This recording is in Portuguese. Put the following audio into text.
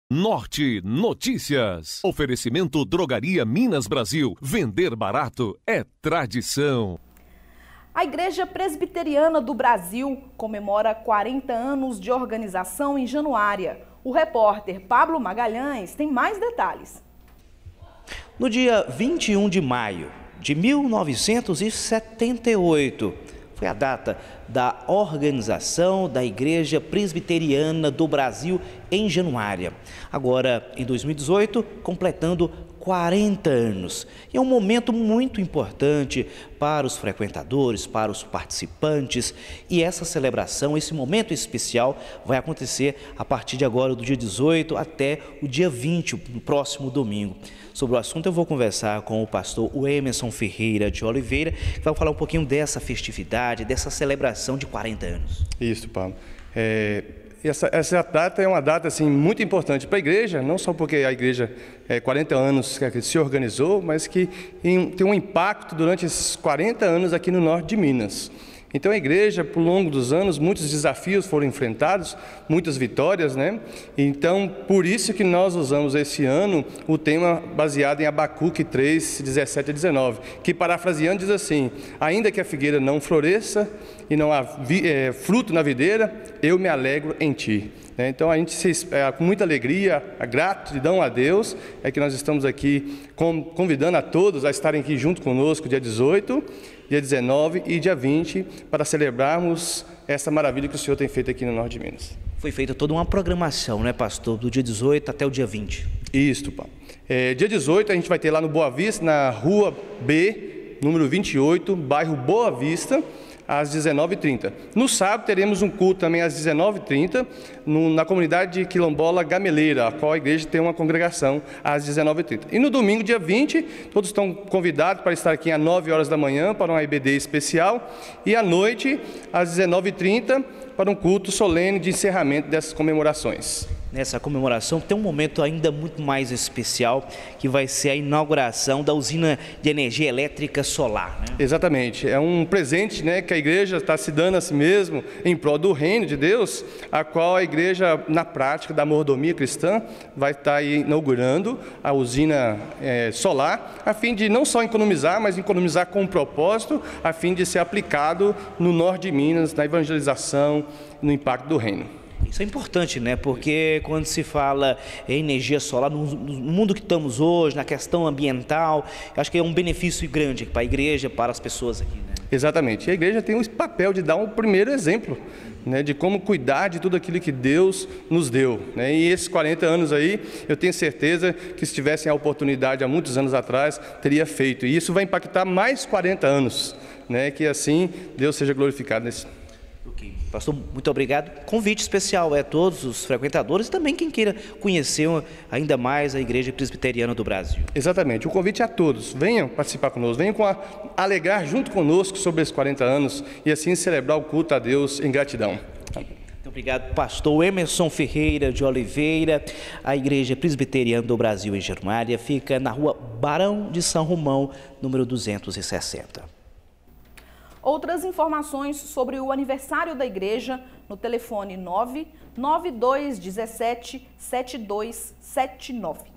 Norte Notícias. Oferecimento Drogaria Minas Brasil. Vender barato é tradição. A Igreja Presbiteriana do Brasil comemora 40 anos de organização em Januária. O repórter Pablo Magalhães tem mais detalhes. No dia 21 de maio de 1978, foi a data da organização da Igreja Presbiteriana do Brasil em Januária. Agora, em 2018, completando 40 anos. E é um momento muito importante para os frequentadores, para os participantes. E essa celebração, esse momento especial, vai acontecer a partir de agora, do dia 18 até o dia 20, no próximo domingo. Sobre o assunto, eu vou conversar com o pastor Emerson Ferreira de Oliveira, que vai falar um pouquinho dessa festividade, dessa celebração de 40 anos. Isso, Paulo. Essa data é uma data assim, muito importante para a igreja, não só porque a igreja 40 anos que se organizou, mas que tem um impacto durante esses 40 anos aqui no norte de Minas. Então a igreja, por longo dos anos, muitos desafios foram enfrentados, muitas vitórias, né? Então, por isso que nós usamos esse ano o tema baseado em Abacuque 3, 17 a 19, que parafraseando diz assim: ainda que a figueira não floresça e não há fruto na videira, eu me alegro em ti. Então a gente com muita alegria, a gratidão a Deus, é que nós estamos aqui convidando a todos a estarem aqui junto conosco dia 18, dia 19 e dia 20, para celebrarmos essa maravilha que o Senhor tem feito aqui no norte de Minas. Foi feita toda uma programação, né, pastor, do dia 18 até o dia 20. Isso, Paulo. Dia 18 a gente vai ter lá no Boa Vista, na rua B, número 28, bairro Boa Vista, às 19h30. No sábado teremos um culto também às 19h30 na comunidade quilombola Gameleira, a qual a igreja tem uma congregação às 19h30. E no domingo, dia 20, todos estão convidados para estar aqui às 9 horas da manhã para uma IBD especial e à noite, às 19h30, para um culto solene de encerramento dessas comemorações. Nessa comemoração tem um momento ainda muito mais especial, que vai ser a inauguração da usina de energia elétrica solar, né? Exatamente, é um presente, né, que a igreja está se dando a si mesmo em prol do reino de Deus, a qual a igreja, na prática da mordomia cristã, vai estar aí inaugurando a usina solar, a fim de não só economizar, mas economizar com um propósito, a fim de ser aplicado no norte de Minas, na evangelização, no impacto do reino. Isso é importante, né? Porque quando se fala em energia solar, no mundo que estamos hoje, na questão ambiental, acho que é um benefício grande para a igreja, para as pessoas aqui, né? Exatamente. E a igreja tem o papel de dar um primeiro exemplo, né, de como cuidar de tudo aquilo que Deus nos deu, né? E esses 40 anos aí, eu tenho certeza que se tivessem a oportunidade há muitos anos atrás, teria feito. E isso vai impactar mais 40 anos, né? Que assim Deus seja glorificado nesse. Pastor, muito obrigado. Convite especial a todos os frequentadores e também quem queira conhecer ainda mais a Igreja Presbiteriana do Brasil. Exatamente, o convite é a todos. Venham participar conosco, venham alegrar junto conosco sobre esses 40 anos e assim celebrar o culto a Deus em gratidão. Muito obrigado, pastor Emerson Ferreira de Oliveira. A Igreja Presbiteriana do Brasil em Januária fica na rua Barão de São Romão, número 260. Outras informações sobre o aniversário da igreja no telefone 99217 7279.